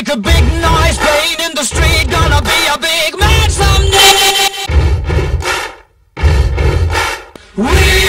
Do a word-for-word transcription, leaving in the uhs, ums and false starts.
make a big noise, playing in the street, gonna be a big man someday. We